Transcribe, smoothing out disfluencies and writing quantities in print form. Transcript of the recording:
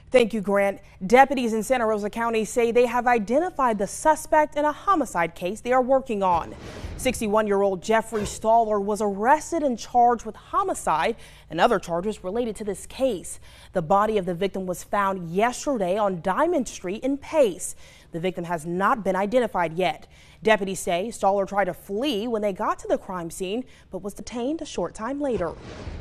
Thank you, Grant. Deputies in Santa Rosa County say they have identified the suspect in a homicide case they are working on. 61-year-old Todd Stahler was arrested and charged with homicide and other charges related to this case. The body of the victim was found yesterday on Diamond Street in Pace. The victim has not been identified yet. Deputies say Stahler tried to flee when they got to the crime scene, but was detained a short time later.